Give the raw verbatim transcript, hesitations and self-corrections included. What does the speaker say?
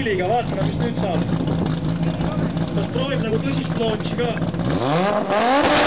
tuuliga, vaatame, mis nüüd saab. kas proovib nagu tõsist launchi ka?